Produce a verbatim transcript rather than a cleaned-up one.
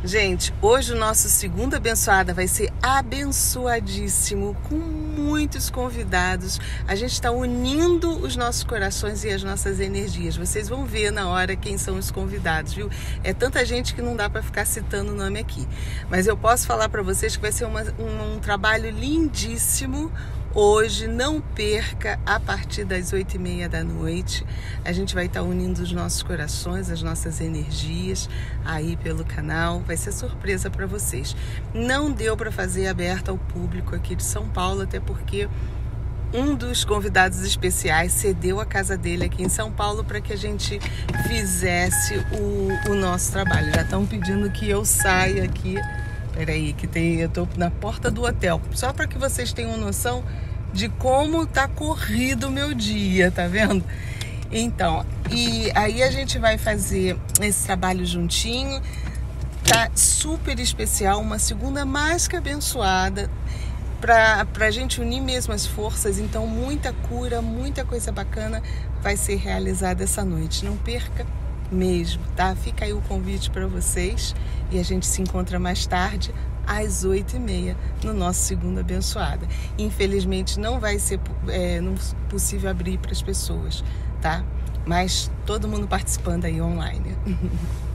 Gente, hoje o nosso Segunda Abençoada vai ser abençoadíssimo, com muitos convidados. A gente está unindo os nossos corações e as nossas energias. Vocês vão ver na hora quem são os convidados, viu? É tanta gente que não dá para ficar citando o nome aqui. Mas eu posso falar para vocês que vai ser uma, um, um trabalho lindíssimo. Hoje, não perca, a partir das oito e meia da noite, a gente vai estar unindo os nossos corações, as nossas energias aí pelo canal. Vai ser surpresa para vocês. Não deu para fazer aberta ao público aqui de São Paulo, até porque um dos convidados especiais cedeu a casa dele aqui em São Paulo para que a gente fizesse o, o nosso trabalho. Já estão pedindo que eu saia aqui. Peraí, que tem, eu tô na porta do hotel, só para que vocês tenham noção de como tá corrido o meu dia, tá vendo? Então, e aí a gente vai fazer esse trabalho juntinho, tá super especial, uma segunda mais que abençoada, pra, pra gente unir mesmo as forças. Então, muita cura, muita coisa bacana vai ser realizada essa noite, não perca mesmo, tá? Fica aí o convite para vocês e a gente se encontra mais tarde às oito e meia no nosso Segunda Abençoada. Infelizmente não vai ser é, não possível abrir para as pessoas, tá? Mas todo mundo participando aí online.